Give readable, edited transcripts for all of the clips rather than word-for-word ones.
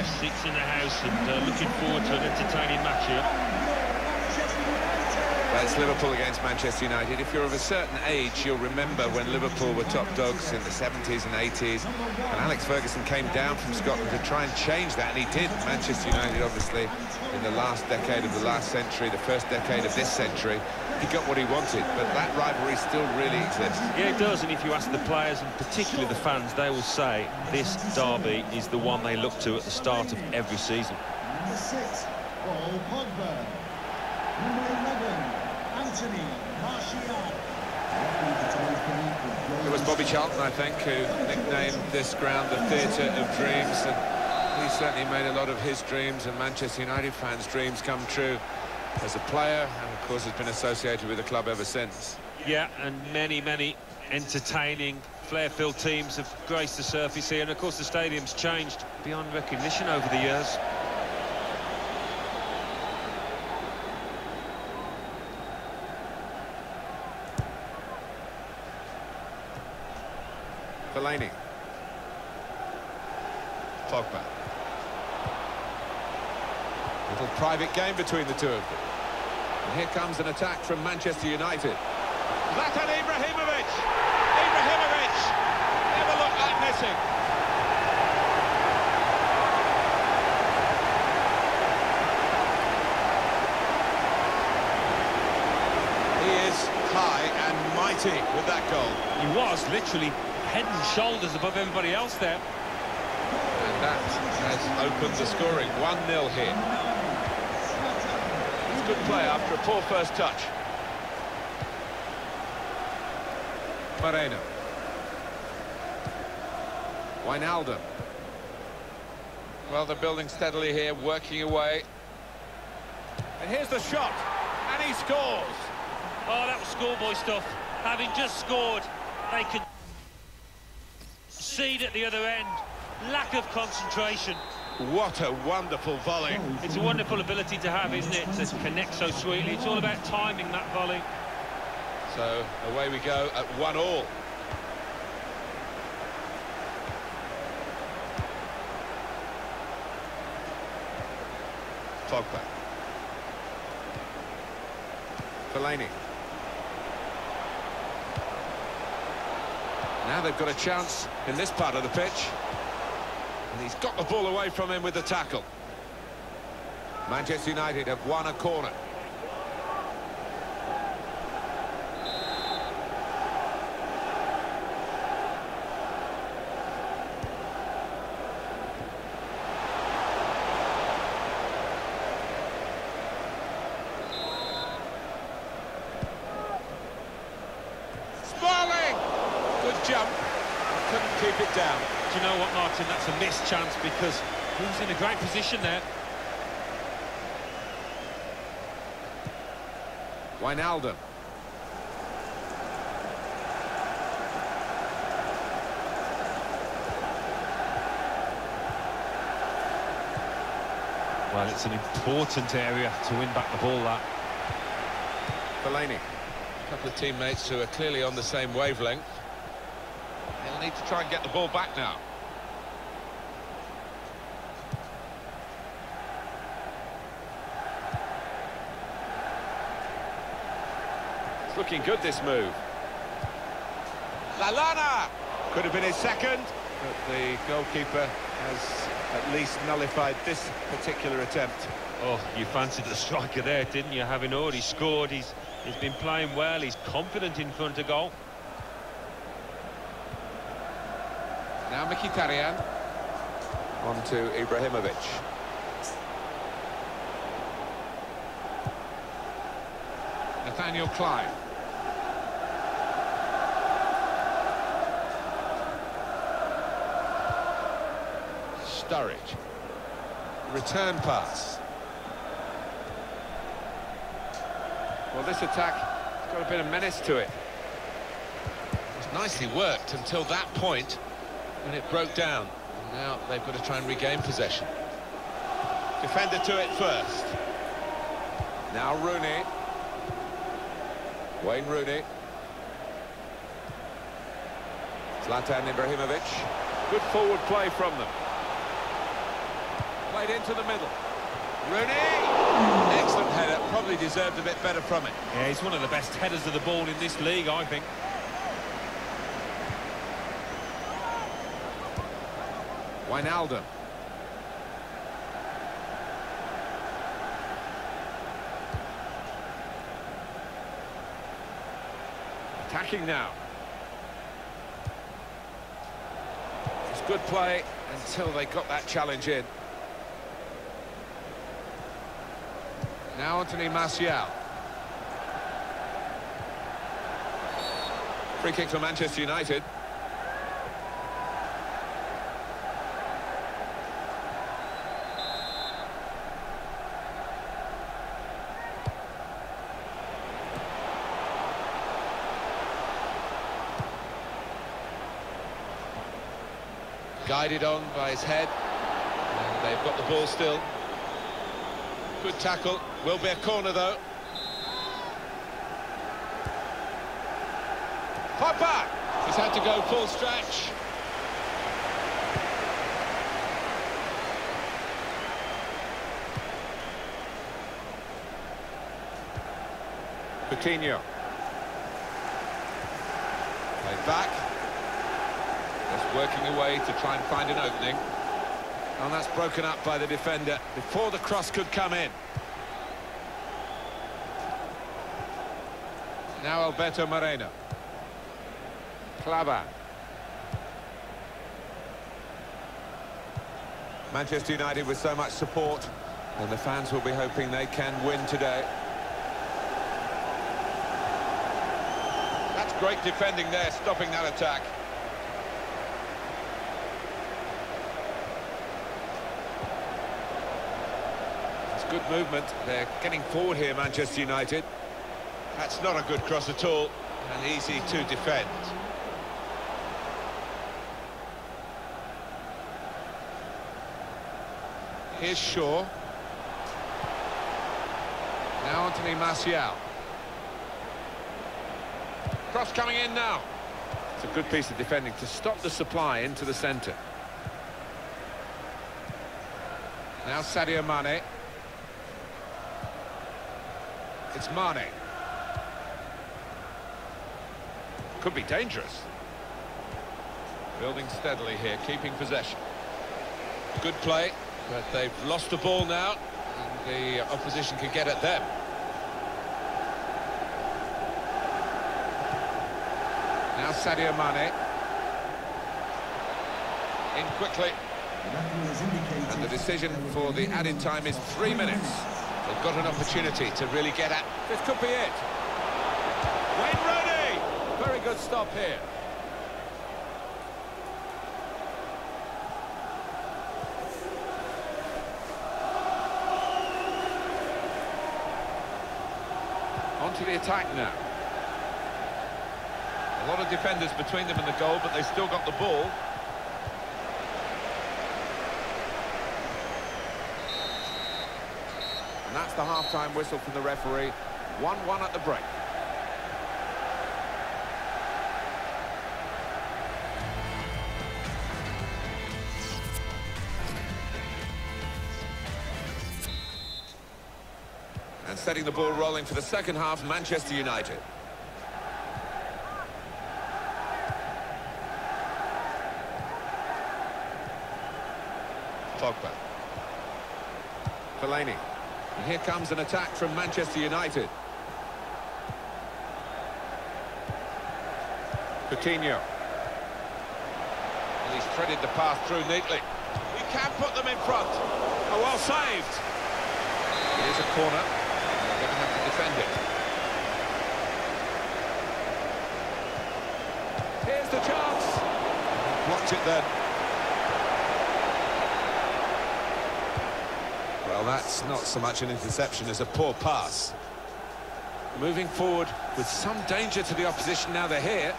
best seats in the house, and looking forward to an entertaining match here. Well, it's Liverpool against Manchester United. If you're of a certain age, you'll remember when Liverpool were top dogs in the 70s and 80s, and Alex Ferguson came down from Scotland to try and change that, and he did. Manchester United, obviously, in the last decade of the last century, the first decade of this century, he got what he wanted, but that rivalry still really exists. Yeah, it does, and if you ask the players, and particularly the fans, they will say this derby is the one they look to at the start of every season. Number 6, Paul Pogba. Number 11, Anthony Martial. It was Bobby Charlton, I think, who nicknamed this ground the Theatre of Dreams, and he certainly made a lot of his dreams and Manchester United fans' dreams come true as a player, and of course has been associated with the club ever since. Yeah, and many entertaining, flair-filled teams have graced the surface here, and of course the stadium's changed beyond recognition over the years. Fellaini. Pogba. Little private game between the two of them. And here comes an attack from Manchester United. Zlatan Ibrahimovic! Ibrahimovic! Never looked like missing. He is high and mighty with that goal. He was literally head and shoulders above everybody else there. And that has opened the scoring. 1-0 here. It's good play after a poor first touch. Moreno. Wijnaldum. Well, they're building steadily here, working away. And here's the shot. And he scores. Oh, that was schoolboy stuff. Having just scored, they could concede at the other end. Lack of concentration. What a wonderful volley. It's a wonderful ability to have, isn't it, to connect so sweetly. It's all about timing that volley. So away we go at 1-1. Pogba. Fellaini. Now they've got a chance in this part of the pitch. And he's got the ball away from him with the tackle. Manchester United have won a corner. Smalling! Good jump. Couldn't keep it down. Do you know what, Martin? That's a missed chance because he was in a great position there. Wijnaldum. Well, it's an important area to win back the ball, that. Fellaini. A couple of teammates who are clearly on the same wavelength. They'll need to try and get the ball back now. It's looking good, this move. Lallana! Could have been his second, but the goalkeeper has at least nullified this particular attempt. Oh, you fancied the striker there, didn't you? Having already scored, he's been playing well, he's confident in front of goal. Now Mkhitaryan. On to Ibrahimovic. Nathaniel Klein. Sturridge. Return pass. Well, this attack has got a bit of menace to it. It was nicely worked until that point when it broke down. And now they've got to try and regain possession. Defender to it first. Now Rooney. Wayne Rooney. Zlatan Ibrahimovic. Good forward play from them. Played into the middle. Rooney! Excellent header, probably deserved a bit better from it. Yeah, he's one of the best headers of the ball in this league, I think. Wijnaldum. Attacking now. It's good play until they got that challenge in. Now Anthony Martial. Free kick for Manchester United. Guided on by his head, and they've got the ball still. Good tackle, will be a corner though. Pogba! He's had to go full stretch. Coutinho. Played back. Just working away to try and find an opening. And that's broken up by the defender before the cross could come in. Now Alberto Moreno. Clavan. Manchester United with so much support, and the fans will be hoping they can win today. That's great defending there, stopping that attack. Good movement. They're getting forward here, Manchester United. That's not a good cross at all, and easy to defend. Here's Shaw. Now Anthony Martial. Cross coming in now. It's a good piece of defending to stop the supply into the centre. Now Sadio Mane. It's Mane. Could be dangerous. Building steadily here, keeping possession. Good play, but they've lost the ball now, and the opposition can get at them. Now Sadio Mane. In quickly. And the decision for the added time is 3 minutes. They've got an opportunity to really get at. This could be it. Wayne Rooney! Very good stop here. On to the attack now. A lot of defenders between them and the goal, but they still got the ball. And that's the half-time whistle from the referee. 1-1 at the break. And setting the ball rolling for the second half, Manchester United. Pogba. Fellaini. And here comes an attack from Manchester United. Coutinho. And he's threaded the path through neatly. He can put them in front. Oh, well saved. It is a corner. They're going to have to defend it. Here's the chance. Blocked it then. Well, that's not so much an interception as a poor pass. Moving forward with some danger to the opposition now they're here.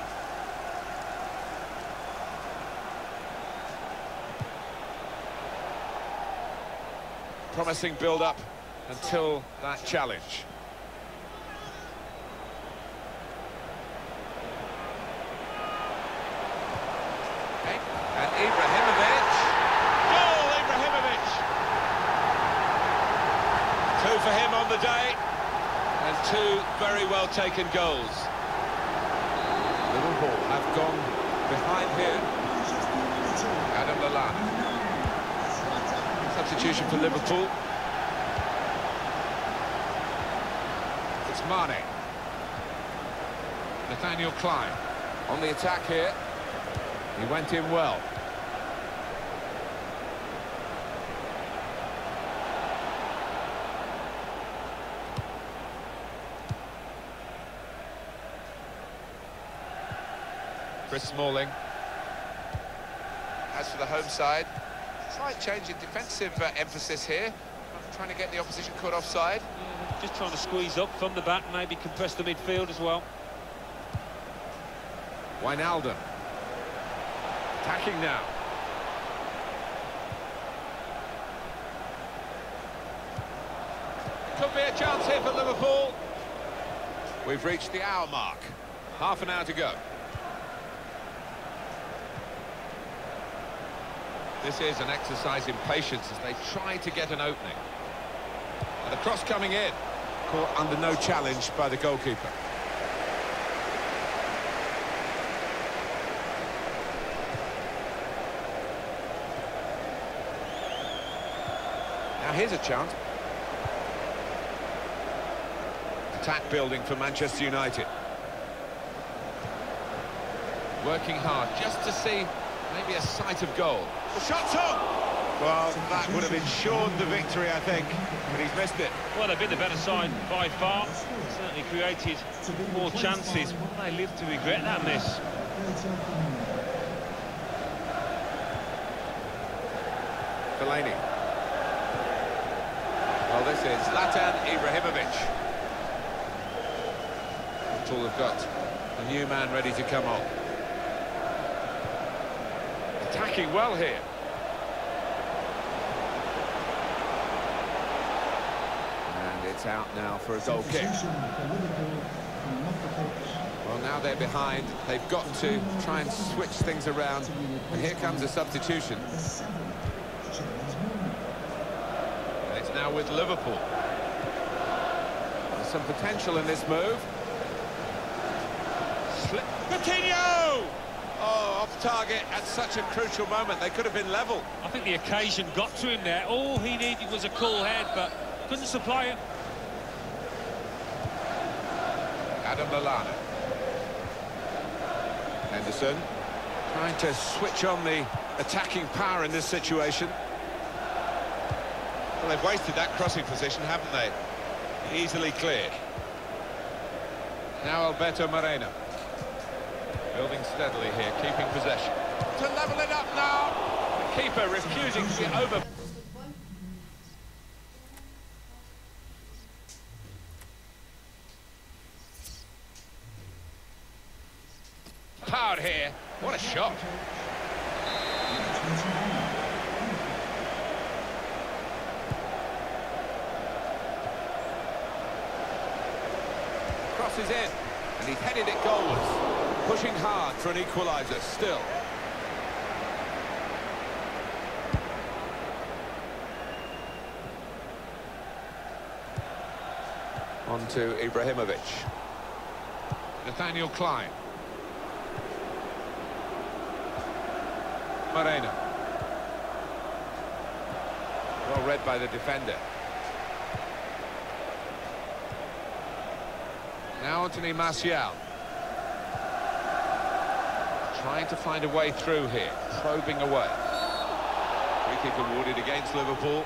Promising build-up until that challenge. And Ibrahimovic. Goal, Ibrahimovic! for him on the day. And two very well taken goals. Liverpool have gone behind here. Adam Lallana. Substitution for Liverpool. It's Mane. Nathaniel Klein on the attack here. He went in well. Chris Smalling. As for the home side, slight change in defensive emphasis here. Trying to get the opposition caught offside. Yeah, just trying to squeeze up from the back, maybe compress the midfield as well. Wijnaldum. Attacking now. Could be a chance here for Liverpool. We've reached the hour mark. Half an hour to go. This is an exercise in patience as they try to get an opening. And the cross coming in. Caught under no challenge by the goalkeeper. Now here's a chance. Attack building for Manchester United. Working hard just to see maybe a sight of goal. The shot's on! Well, that would have ensured the victory, I think, but he's missed it. Well, they've been the better side by far. Certainly created more chances. Will they live to regret that miss? Fellaini. Well, this is Zlatan Ibrahimovic. Liverpool have got a new man ready to come on. Attacking well here. And it's out now for a goal kick. Well, now they're behind. They've got to try and switch things around. And here comes a substitution. And it's now with Liverpool. There's some potential in this move. Coutinho! Oh, off target at such a crucial moment. They could have been level. I think the occasion got to him there. All he needed was a cool head, but couldn't supply it. Adam Lallana. Henderson trying to switch on the attacking power in this situation. Well, they've wasted that crossing position, haven't they? Easily cleared. Now Alberto Moreno. Building steadily here, keeping possession. To level it up now. The keeper refusing to get over. Powered here. What a shot. Crosses in, and he's headed it goalwards. Pushing hard for an equaliser still. On to Ibrahimovic. Nathaniel Klein. Moreno. Well read by the defender. Now Anthony Martial. Trying to find a way through here, probing away. Free kick awarded against Liverpool.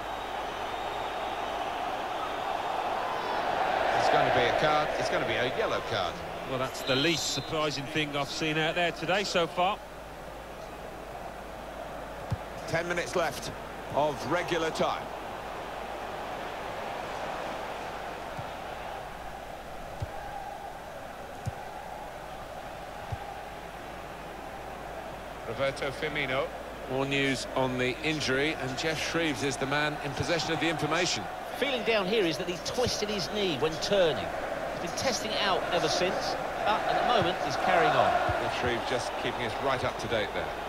It's going to be a card, it's going to be a yellow card. Well, that's the least surprising thing I've seen out there today so far. 10 minutes left of regular time. Roberto Firmino. More news on the injury, and Jeff Shreeves is the man in possession of the information. Feeling down here is that he twisted his knee when turning. He's been testing it out ever since, but at the moment he's carrying on. Jeff Shreeves just keeping us right up to date there.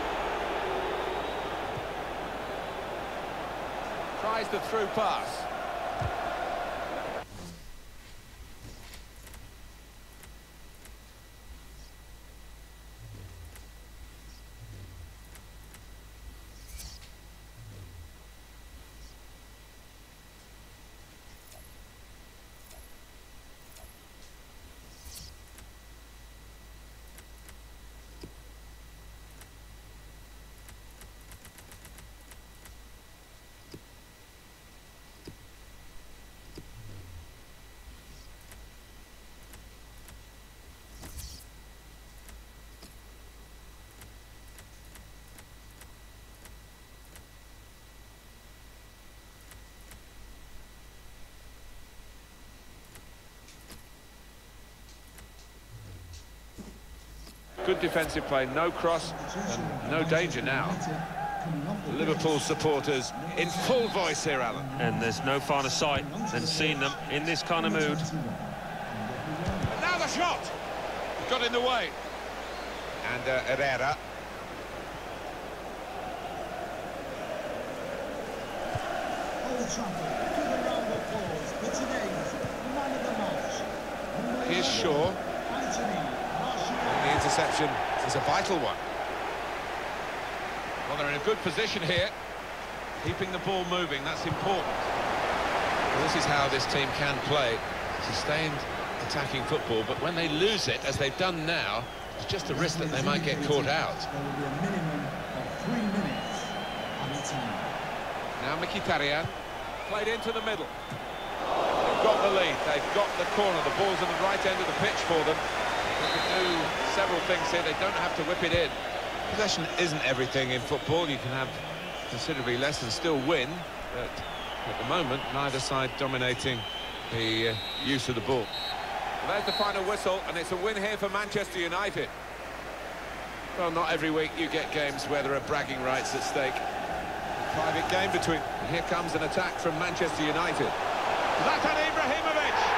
Tries the through pass. Good defensive play, no cross, and no danger now. Liverpool supporters in full voice here, Alan. And there's no finer sight than seeing them in this kind of mood. And now the shot! Got in the way. And Herrera. Old Trafford, give a round of applause for today's man of the match. Here's Shaw. Anthony Martial. And the interception is a vital one. Well, they're in a good position here. Keeping the ball moving, that's important. Well, this is how this team can play. Sustained attacking football, but when they lose it, as they've done now, it's just a risk that they might get caught out. There will be a minimum of 3 minutes at a time. Now Mkhitaryan, played into the middle. They've got the lead, they've got the corner, the ball's on the right end of the pitch for them. They can do several things here, they don't have to whip it in. Possession isn't everything in football, you can have considerably less and still win, but at the moment, neither side dominating the use of the ball. Well, there's the final whistle, and it's a win here for Manchester United. Well, not every week you get games where there are bragging rights at stake. Private game between... And here comes an attack from Manchester United. Zlatan Ibrahimovic!